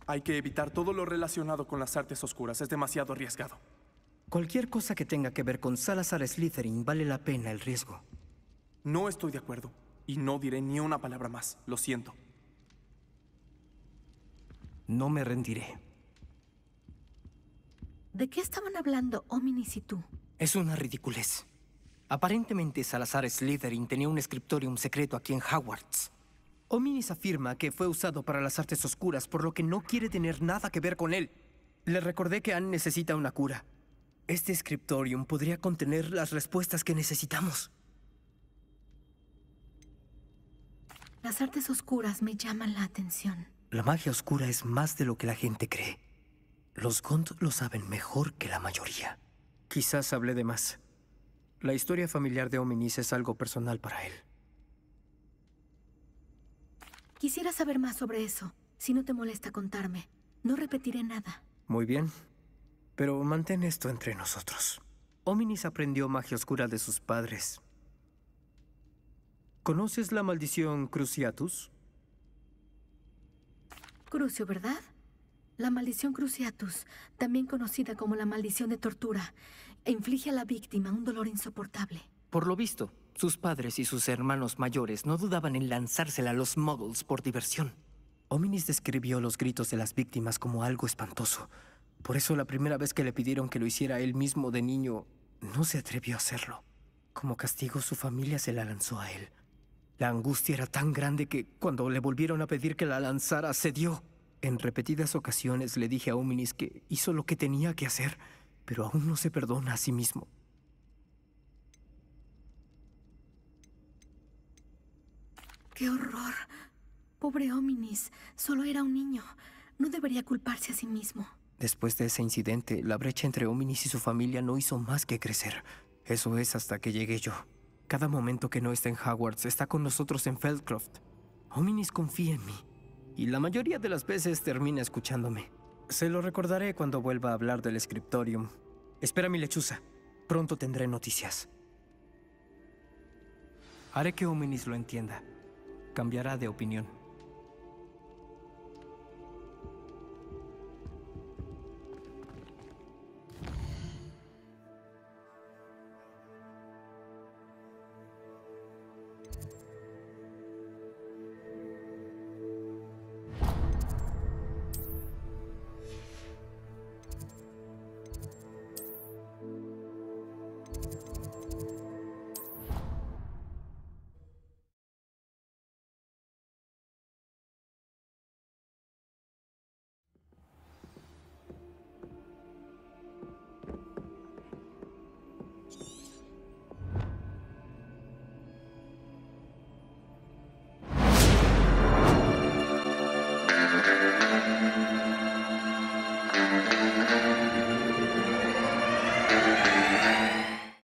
Hay que evitar todo lo relacionado con las artes oscuras. Es demasiado arriesgado. Cualquier cosa que tenga que ver con Salazar Slytherin vale la pena el riesgo. No estoy de acuerdo. Y no diré ni una palabra más. Lo siento. No me rendiré. ¿De qué estaban hablando Ominis y tú? Es una ridiculez. Aparentemente Salazar Slytherin tenía un scriptorium secreto aquí en Hogwarts. Ominis afirma que fue usado para las artes oscuras, por lo que no quiere tener nada que ver con él. Le recordé que Anne necesita una cura. Este scriptorium podría contener las respuestas que necesitamos. Las artes oscuras me llaman la atención. La magia oscura es más de lo que la gente cree. Los Gond lo saben mejor que la mayoría. Quizás hablé de más. La historia familiar de Ominis es algo personal para él. Quisiera saber más sobre eso, si no te molesta contarme. No repetiré nada. Muy bien, pero mantén esto entre nosotros. Ominis aprendió magia oscura de sus padres. ¿Conoces la maldición Cruciatus? Crucio, ¿verdad? La maldición Cruciatus, también conocida como la maldición de tortura, inflige a la víctima un dolor insoportable. Por lo visto, sus padres y sus hermanos mayores no dudaban en lanzársela a los Muggles por diversión. Ominis describió los gritos de las víctimas como algo espantoso. Por eso la primera vez que le pidieron que lo hiciera él mismo de niño, no se atrevió a hacerlo. Como castigo, su familia se la lanzó a él. La angustia era tan grande que cuando le volvieron a pedir que la lanzara, cedió. En repetidas ocasiones le dije a Ominis que hizo lo que tenía que hacer, pero aún no se perdona a sí mismo. ¡Qué horror! Pobre Ominis, solo era un niño. No debería culparse a sí mismo. Después de ese incidente, la brecha entre Ominis y su familia no hizo más que crecer. Eso es hasta que llegué yo. Cada momento que no está en Hogwarts está con nosotros en Feldcroft. Ominis confía en mí, y la mayoría de las veces termina escuchándome. Se lo recordaré cuando vuelva a hablar del scriptorium. Espera mi lechuza. Pronto tendré noticias. Haré que Ominis lo entienda. Cambiará de opinión.